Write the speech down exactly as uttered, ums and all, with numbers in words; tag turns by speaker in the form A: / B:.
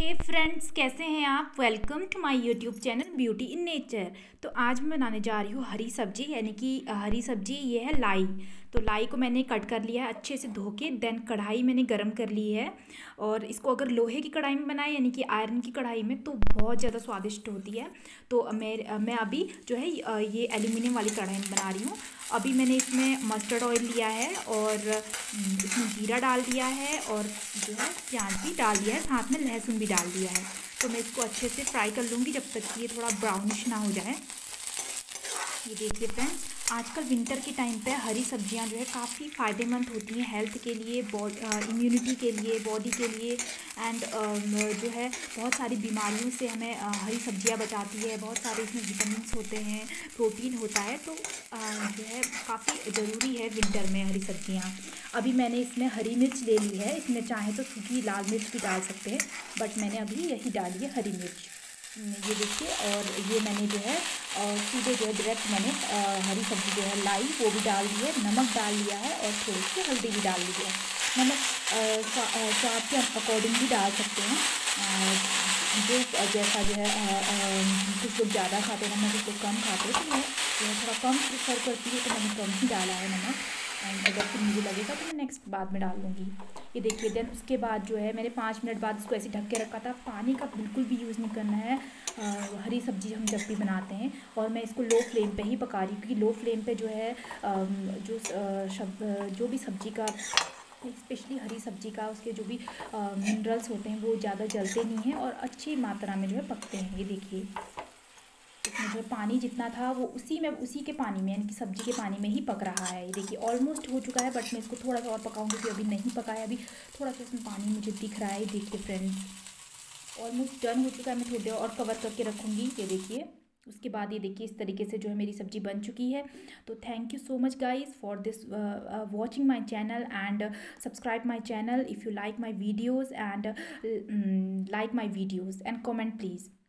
A: हे friends, कैसे हैं आप। Welcome to my YouTube channel beauty in nature. तो आज मैं बनाने जा रही हूँ हरी सब्जी, यानी कि हरी सब्जी ये है लाई। तो लाई को मैंने कट कर लिया है अच्छे से धो के। देन कढ़ाई मैंने गरम कर ली है, और इसको अगर लोहे की कढ़ाई में बनाए यानी कि आयरन की कढ़ाई में तो बहुत ज़्यादा स्वादिष्ट होती है। तो मैं मैं अभी जो है ये एल्यूमिनियम वाली कढ़ाई में बना रही हूँ। अभी मैंने इसमें मस्टर्ड ऑयल लिया है और इसमें जीरा डाल दिया है, और जो है प्याज भी डाल दिया है, साथ में लहसुन भी डाल दिया है। तो मैं इसको अच्छे से फ्राई कर लूँगी जब तक कि ये थोड़ा ब्राउनिश ना हो जाए। ये देखिए फ्रेंड्स, आजकल विंटर के टाइम पे हरी सब्जियां जो है काफ़ी फ़ायदेमंद होती हैं हेल्थ के लिए, इम्यूनिटी के लिए, बॉडी के लिए। एंड जो है बहुत सारी बीमारियों से हमें uh, हरी सब्जियां बचाती है। बहुत सारे इसमें विटामिन्स होते हैं, प्रोटीन होता है। तो uh, जो है काफ़ी ज़रूरी है विंटर में हरी सब्जियां। अभी मैंने इसमें हरी मिर्च ले ली है, इसमें चाहे तो सूखी लाल मिर्च भी डाल सकते हैं, बट मैंने अभी यही डाली है हरी मिर्च। ये देखिए, और ये मैंने जो है और सीधे जो है डायरेक्ट मैंने आ, हरी सब्ज़ी जो है लाई वो भी डाल दी है, नमक डाल लिया है और थोड़ी सी हल्दी भी डाल ली है। नमक स्वाद के अकॉर्डिंग भी डाल सकते हैं, जो जैसा जो है आ, आ, कुछ लोग ज़्यादा खाते हैं नमक, कुछ लोग कम खाते हैं। तो मैं जो है थोड़ा कम प्रेफर करती हूँ, तो मैंने कम ही डाला है नमक। एंड अगर फिर मुझे लगेगा तो मैं नेक्स्ट बाद में डाल लूँगी। ये देखिए, देन उसके बाद जो है मैंने पाँच मिनट बाद इसको ऐसे ढक के रखा था। पानी का बिल्कुल भी यूज़ नहीं करना है आ, हरी सब्जी हम जब भी बनाते हैं। और मैं इसको लो फ्लेम पे ही पका रही हूँ, क्योंकि लो फ्लेम पे जो है आ, जो आ, शब, जो भी सब्जी का, स्पेशली हरी सब्जी का, उसके जो भी मिनरल्स होते हैं वो ज़्यादा जलते नहीं हैं और अच्छी मात्रा में जो है पकते हैं। ये देखिए, इसमें जो पानी जितना था वो उसी में उसी के पानी में, यानी कि सब्जी के पानी में ही पक रहा है। ये देखिए ऑलमोस्ट हो चुका है, बट मैं इसको थोड़ा सा और पकाऊंगी, क्योंकि अभी नहीं पका है। अभी थोड़ा सा इसमें पानी मुझे दिख रहा है। देखिए फ्रेंड्स, ऑलमोस्ट डन हो चुका है। मैं थोड़ी देर और कवर करके रखूँगी। ये देखिए, उसके बाद ये देखिए इस तरीके से जो है मेरी सब्जी बन चुकी है। तो thank you so much guys for this watching my channel, and subscribe my channel if you like my videos, and like my videos, and comment please.